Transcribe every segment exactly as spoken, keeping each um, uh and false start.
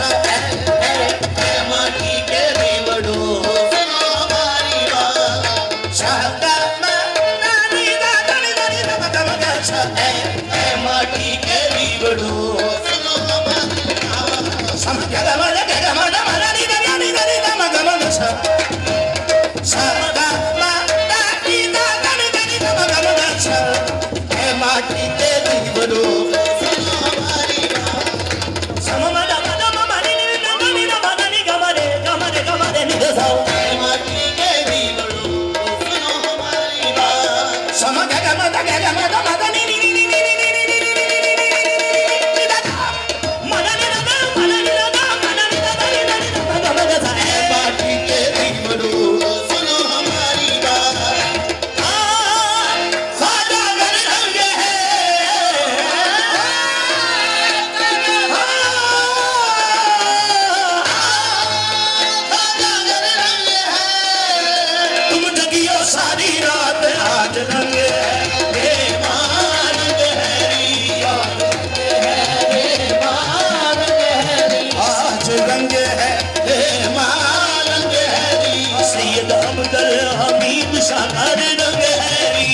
माटी के दीवड़ो सुनो हमारी बात शाहका माटी के दीवड़ो सुनो हमारी बात समझ गया मजा गया मजा मजा नी नी नी नी नी मजा मजा शाहका माटी दा नी नी नी मजा मजा माटी के दीवड़ो सुनो हमारी बात समझ माटी के दीवड़ो सुनो हमारी बात समझ गया मजा गया मजा मजा नी नी नी नी नी नी नी नी मजा नी मजा मजा नी मजा मजा नी मजा मजा माटी के दीवड़ो सुनो हमारी बात खाजा घर रंग है तुम जगियो सारी रात आज रंग है हे मान गहरी आज रंग है हे मान गहरी सैयद अब्दुल हमीद सागर रंग हैरी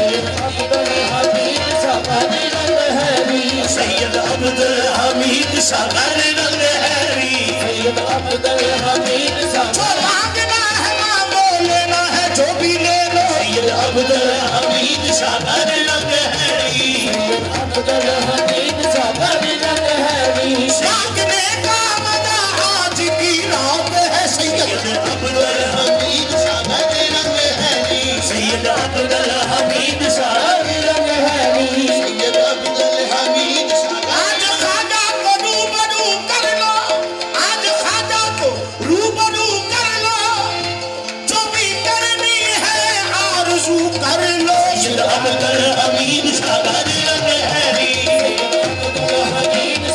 सैयद अब्दुल हमीद सागर रंग हैरी जो मांगना है मांगो लेना है जो भी ले लो सैयद अब्दुल हमीद सागर रंग हैरी मांगने का मजा आज की रात है सैयद अब्दुल हमीद सागर रंग हैरी सैयद अब्दुल हमीद सागर रंग हैरी सैयद अब्दुल हमीद आज खाजा को रूबरू कर लो आज खाजा को रूबरू कर लो जो भी करनी है आरज़ू कर लो सैयद अब्दुल हमीद सागर रंग हैरी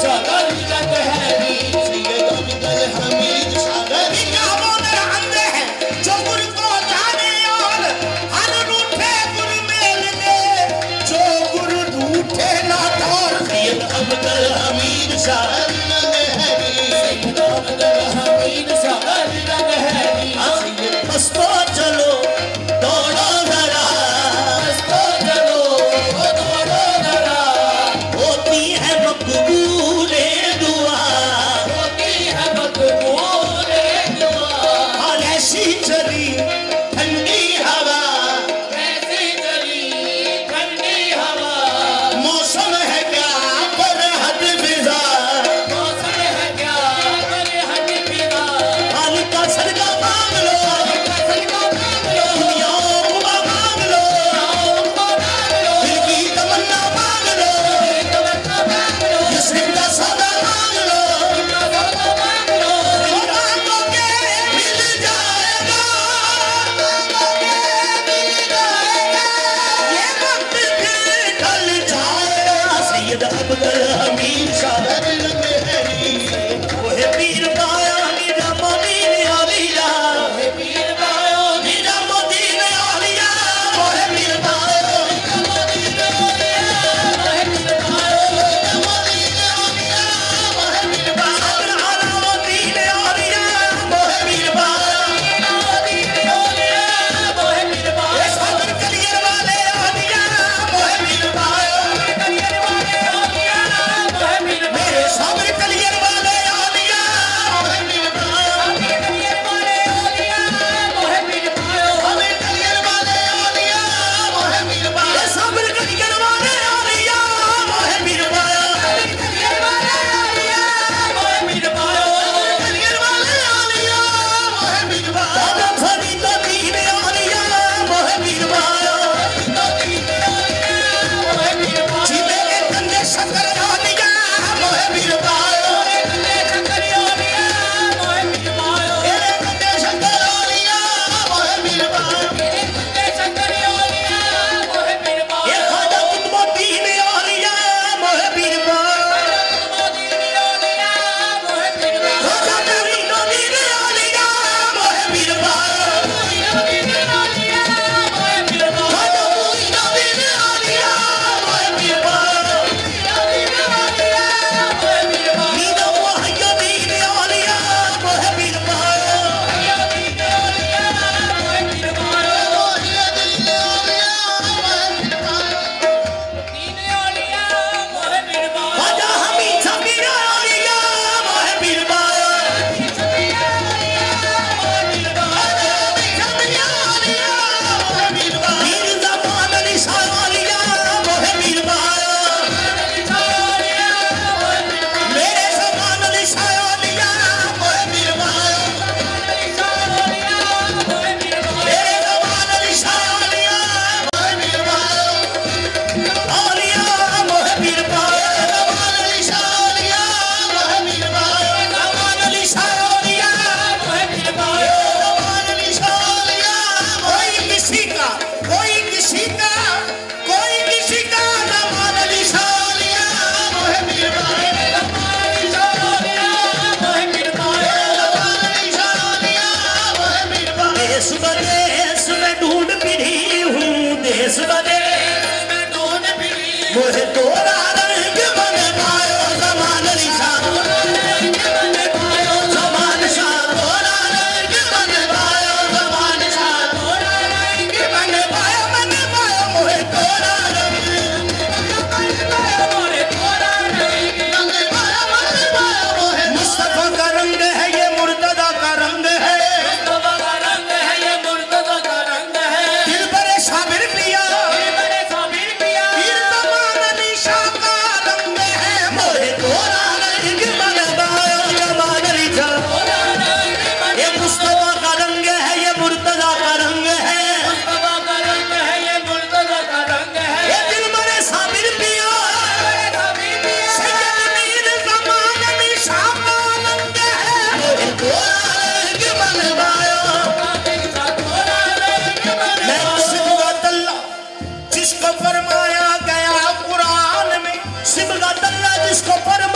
जिसको पर